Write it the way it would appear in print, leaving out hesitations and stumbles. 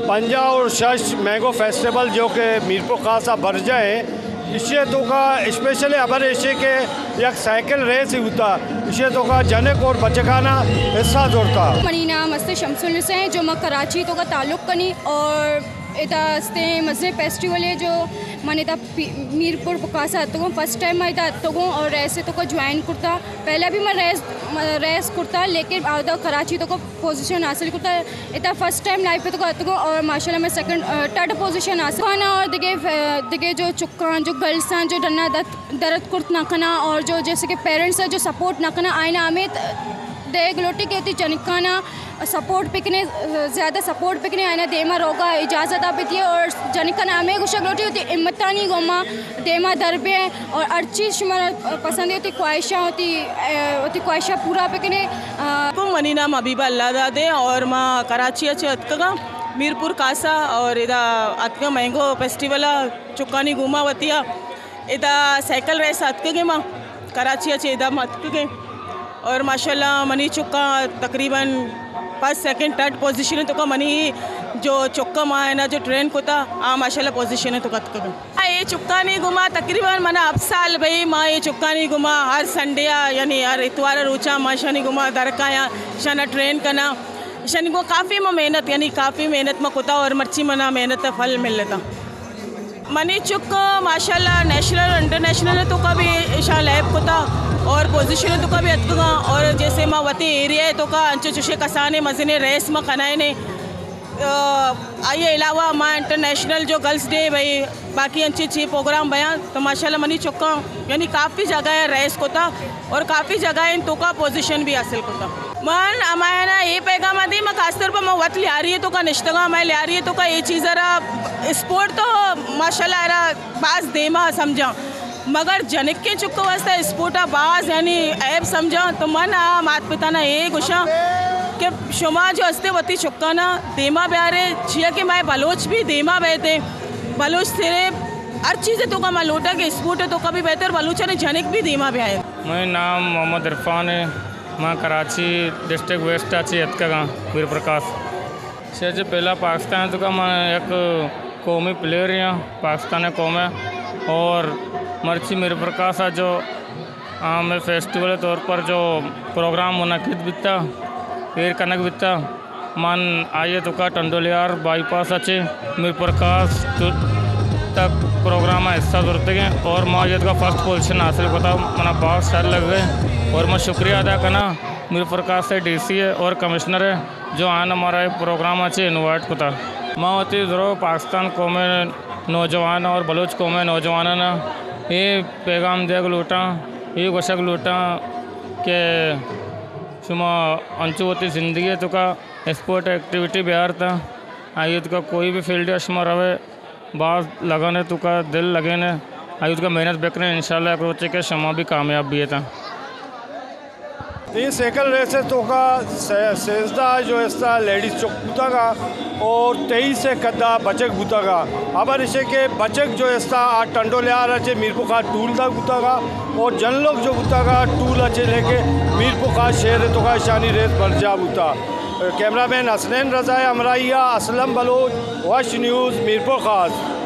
पंजा और शश mango festival जो कि मीरपुर खासा भर जाए इसे तो का स्पेशली अबर इसे के एक साइकिल रेस होता इसे तो का जनक और बचकाना हिस्सा जोड़ता। मनी नाम अस्ते शमसुल हुसैन जो मैं कराची तो का ताल्लुक कनी और इता अस्ते मज़े फेस्टिवल है जो मैंने इता मीरपुर पकासा तो फर्स्ट टाइम मैं इता तो और रेस तो को ज्वाइन करता पहले भी मैं रेस करता लेकिन आधा कराची तो को पोजीशन हासिल करता इतना फर्स्ट टाइम लाइफ पे तो और माशाल्लाह मैं सेकंड थर्ड पोजीशन हासिल खाना और दिगे जो चुक्का जो गर्ल्स हैं जो डरना दर्द कुर्त ना करना और जो जैसे कि पेरेंट्स हैं जो सपोर्ट ना करना आईना हमें देख लोटी के होती जनिकाना सपोर्ट पिकने ज़्यादा सपोर्ट पिकने आना देमा रोगा इजाज़त आप थी और जनिकाना हमें कुछ लोटी होती इम्मतानी गोमा देमा दरबे और हर चीज़ पसंद होती ख्वाहिशा होती ख्वाहिशा पूरा पिकने। मनी नाम अबीबा अल्लाह दादे और माँ कराची अच्छे अतका मीरपुर कासा और इदा अतका मैंगो फेस्टिवल चुक्कानी घूमा वतिया इदा साइकिल रेस अतके माँ कराची अच्छे इदा अतके और माशाल्लाह मनी चुक्का तकरीबन फर्स्ट सेकंड थर्ड पोजीशन तो का मनी जो चुक्का माँ है ना जो ट्रेन को था माशाल्लाह पोजीशन है तो का ये चुक्का नहीं घुमा तकरीबन मना अब साल भाई माँ ये चुक्का नहीं घुमा हर संडे यानी हर इतवार रोचा माँ शनि घुमा दरका या शना ट्रेन करना शनि को काफ़ी माँ मेहनत यानी काफ़ी मेहनत में कुता और मर्ची मना मेहनत फल मिल लेता मनी चुक माशाल्लाह नेशनल इंटरनेशनल तो का भी ईशा लैब को था और पोजीशन तो का भी अतका और जैसे माँ वती एरिया है तो का अंचो चुशे कसाने मज़ने रेस में खनाए ने आइए अलावा माँ इंटरनेशनल जो गर्ल्स डे भाई बाकी अच्छे अच्छे प्रोग्राम बयां तो माशाल्लाह मनी चुका यानी काफ़ी जगह है रेस को था और काफ़ी जगह इन तो का पोजीशन भी हासिल को था मन हमारे ना ये पैगाम दी मैं खासतौर पर मैं वत लिया रही है तो का निश्तगा मैं लिया रही है तो का ये चीज़ रहा स्पोर्ट तो माशाल्लाह रहा बास देमा समझा मगर जनिक के चुक्को वास्ता स्पोर्ट बाज यानी ऐप समझा तो मन मात पिता ना ये गुशा कि शुमा जो हस्ते वती चुक्का ना देमा ब्यारे छिया के माए बलोच भी देमा बहते बलोच तेरे हर चीज़ तो का लोटा के स्पोर्ट है तो कभी बेहतर बलूचा ने जनिक भी देमा ब्याए। मेरा नाम मोहम्मद इरफान है मैं कराची डिस्ट्रिक्ट वेस्ट अच्छी अतका वीर प्रकाश से जो पहला पाकिस्तान तो का मैं एक कौमी प्लेयर यहाँ पाकिस्तान कौम है और मर्ची मीर प्रकाश जो में फेस्टिवल तौर पर जो प्रोग्राम मुनक़िद बिता एर कनक बिता मन आइए तो का टंडोलियार बाईपास अच्छे मीर प्रकाश तक प्रोग्राम हिस्सा जोड़ते गए और माँ ये का फर्स्ट पोजीशन हासिल होता मना बहुत साल लग गए और मैं शुक्रिया अदा करना मीर प्रकाश से डीसी है और कमिश्नर है जो आन हमारा प्रोग्राम अच्छे इन्वाइट होता माँ होती ज़रूर पाकिस्तान कौम नौजवान और बलूच कौम नौजवान ना ये पैगाम देग लूटा ये गोशक लूटा के शुमा अंचु होती ज़िंदगी तो का स्पोर्ट एक्टिविटी बिहार था आयुध का कोई भी फील्ड अशमा रहे बात लगाने तो का दिल लगे ने आयुध का मेहनत बेकने इंशाल्लाह एक रोचे के शमा भी कामयाब भी है था। ये साइकिल रेस तो का सेजदा जो इसका लेडीज चौक बूता का और 23 से कदा बचक बूता का अबर इसे के बचक जो इसका टंडोलियार अच्छे मीरपुर का टूल था बूता का और जन लोग जो बूता का टूल अच्छे लेके मीरपुर का शहर तो का शानी रेस भर जा बूता। कैमरामैन हसनैन रज़ा अमराइया असलम बलोच वश न्यूज़ मीरपुर खास।